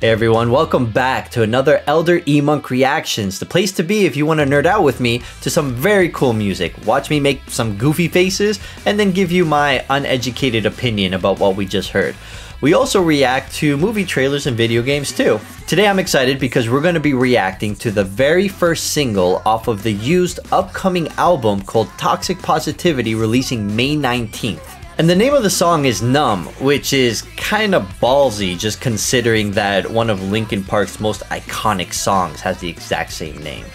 Hey everyone, welcome back to another Elder Emunk Reactions, the place to be if you want to nerd out with me to some very cool music. Watch me make some goofy faces and then give you my uneducated opinion about what we just heard. We also react to movie trailers and video games too. Today I'm excited because we're going to be reacting to the very first single off of the Used upcoming album called Toxic Positivity, releasing May 19th. And the name of the song is Numb, which is kind of ballsy just considering that one of Linkin Park's most iconic songs has the exact same name.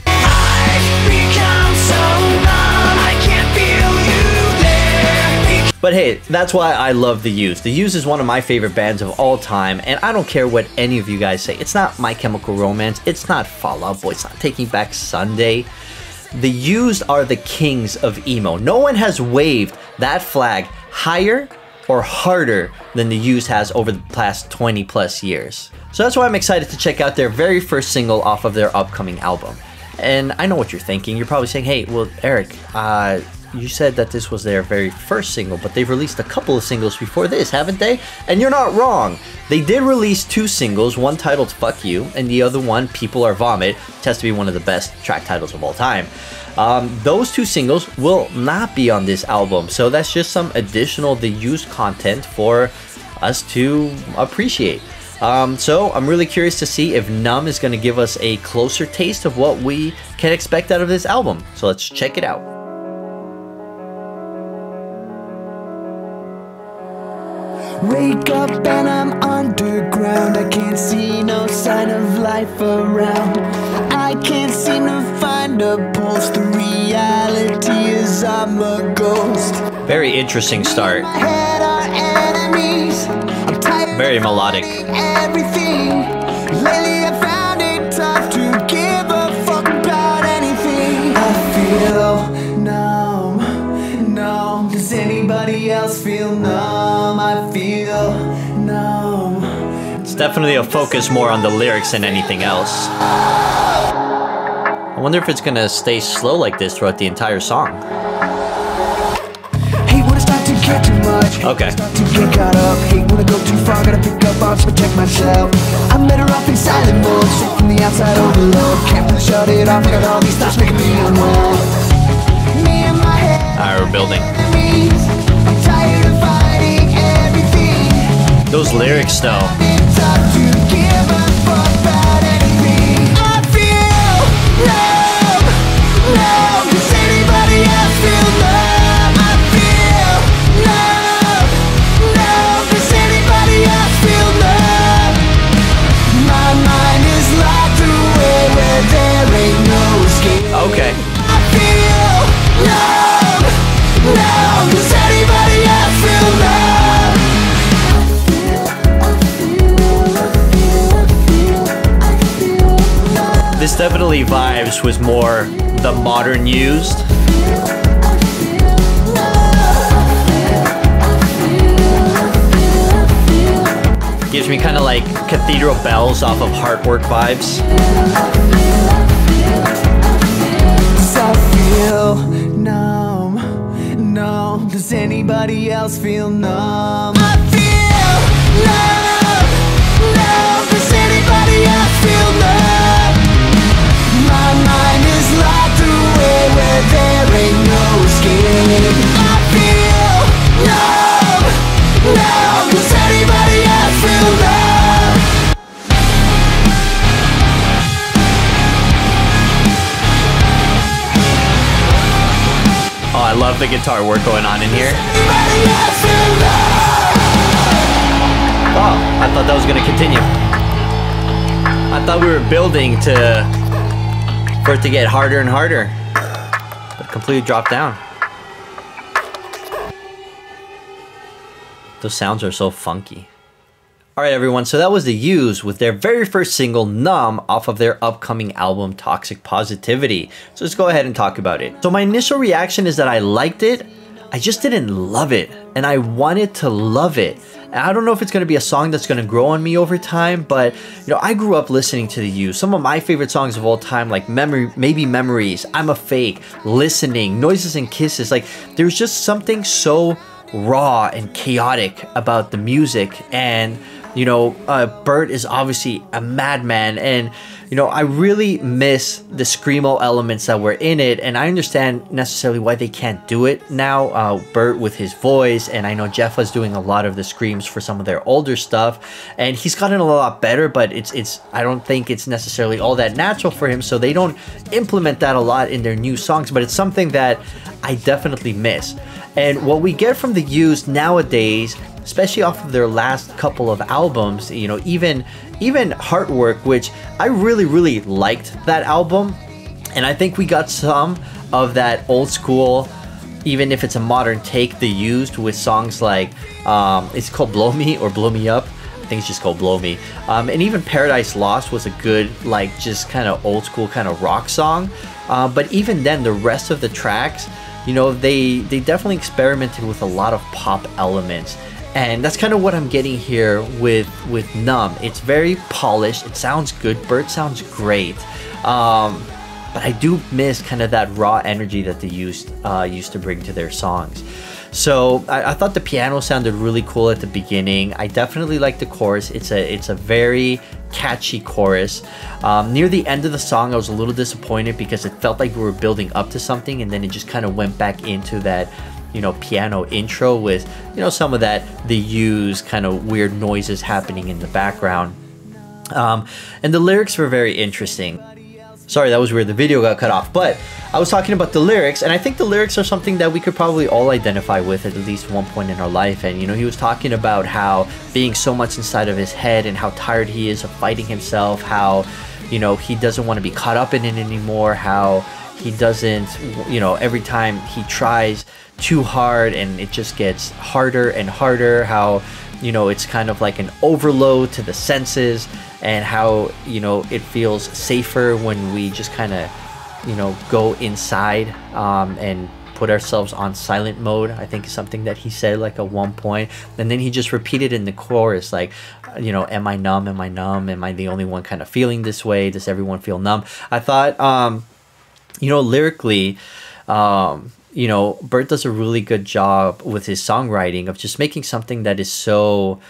But hey, that's why I love The Used. The Used is one of my favorite bands of all time, and I don't care what any of you guys say. It's not My Chemical Romance, it's not Fall Out Boy, it's not Taking Back Sunday. The Used are the kings of emo. No one has waved that flag higher or harder than The Used has over the past 20 plus years. So that's why I'm excited to check out their very first single off of their upcoming album. And I know what you're thinking. You're probably saying, hey, well, Eric, you said that this was their very first single, but they've released a couple of singles before this, haven't they? And you're not wrong. They did release two singles, one titled Fuck You, and the other one, People Are Vomit, which has to be one of the best track titles of all time. Those two singles will not be on this album, so that's just some additional The Used content for us to appreciate. So I'm really curious to see if Numb is going to give us a closer taste of what we can expect out of this album. So let's check it out. Wake up and I'm underground. I can't see no sign of life around. I can't seem to find a pulse. The reality is I'm a ghost. Very interesting start. Very melodic. Everything. Lately I found it tough to give a fuck about anything. I feel numb. Does anybody else feel numb? I feel numb. It's definitely a focus more on the lyrics than anything else. I wonder if it's gonna stay slow like this throughout the entire song. Hate when I start to get too much. Okay. Start to get caught up. Hate when I go too far. Gotta pick up arms, protect myself. I'm better off in silent mode. Straight from the outside overload. Can't really shut it off. I got all these thoughts making me unwell. Me and my head. Alright, we're building. I'm tired of fighting everything. Those lyrics though. It's up to give a fuck about anything. I feel numb. Does anybody else feel numb? I feel numb. Does anybody else feel numb? My mind is locked away where there ain't no escape. Okay. I feel numb. Does anybody else feel numb? This definitely vibes with more the modern Used. Gives me kind of like Cathedral Bells off of Heartwork vibes. I feel numb. Does anybody else feel numb? I feel numb. Does anybody else feel numb? My mind is locked away where there ain't no escape. I feel numb. Does anybody else feel numb? Oh, I love the guitar work going on in here. Oh, I thought that was gonna continue. I thought we were building for it to get harder and harder, but completely dropped down. Those sounds are so funky. Alright everyone, so that was The Used with their very first single, Numb, off of their upcoming album, Toxic Positivity. So let's go ahead and talk about it. So my initial reaction is that I liked it, I just didn't love it, and I wanted to love it. And I don't know if it's going to be a song that's going to grow on me over time, but you know, I grew up listening to The Used. Some of my favorite songs of all time, like Maybe Memories, I'm a Fake, Listening, Noises and Kisses. Like, there's just something so raw and chaotic about the music, and Bert is obviously a madman, and I really miss the screamo elements that were in it, and I understand necessarily why they can't do it now. Bert with his voice, and I know Jeff was doing a lot of the screams for some of their older stuff, and he's gotten a lot better, but I don't think it's necessarily all that natural for him, so they don't implement that a lot in their new songs, but it's something that I definitely miss. And what we get from the Used nowadays, especially off of their last couple of albums, even Heartwork, which I really liked that album, and I think we got some of that old school, even if it's a modern take, the Used, with songs like it's called Blow Me or Blow Me Up. I think it's just called Blow Me. And even Paradise Lost was a good, like, just kind of old school kind of rock song. But even then, the rest of the tracks, they definitely experimented with a lot of pop elements. And that's kind of what I'm getting here with Numb. It's very polished. It sounds good. Bert sounds great. But I do miss kind of that raw energy that they used to bring to their songs. So I thought the piano sounded really cool at the beginning. I definitely like the chorus. It's a very catchy chorus. Near the end of the song, I was a little disappointed because it felt like we were building up to something, and then it just kind of went back into that piano intro with some of that the Used kind of weird noises happening in the background. And the lyrics were very interesting. Sorry, that was weird. The video got cut off. But I was talking about the lyrics, and I think the lyrics are something that we could probably all identify with at least one point in our life. And, he was talking about how being so much inside of his head and how tired he is of fighting himself, how, he doesn't want to be caught up in it anymore, how he doesn't, every time he tries too hard and it just gets harder and harder, how, it's kind of like an overload to the senses, and how it feels safer when we just kind of go inside and put ourselves on silent mode. I think is something that he said like at one point, and then he just repeated in the chorus like, am I numb, am I numb, am I the only one kind of feeling this way, does everyone feel numb? I thought lyrically, Bert does a really good job with his songwriting of just making something that is so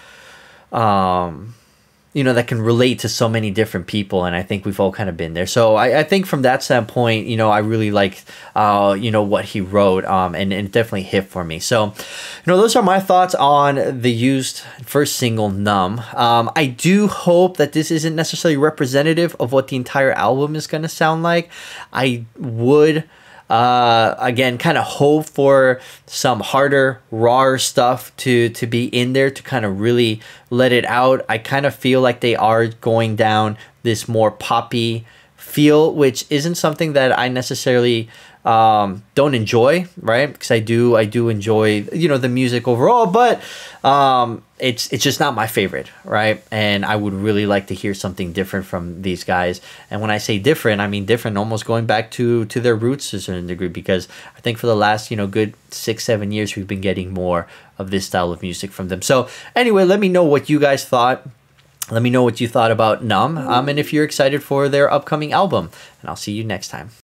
that can relate to so many different people, and I think we've all kind of been there. So I think from that standpoint, I really like what he wrote, and it definitely hit for me. So those are my thoughts on the Used first single, Numb. I do hope that this isn't necessarily representative of what the entire album is going to sound like. I would again kind of hope for some harder, rawer stuff to be in there to kind of really let it out. I kind of feel like they are going down this more poppy feel, which isn't something that I necessarily don't enjoy, right? Because I do enjoy the music overall, but it's just not my favorite, right? And I would really like to hear something different from these guys. And when I say different, I mean different, almost going back to their roots to a certain degree, because I think for the last good 6-7 years we've been getting more of this style of music from them. So anyway, let me know what you guys thought. Let me know what you thought about Numb, and if you're excited for their upcoming album. And I'll see you next time.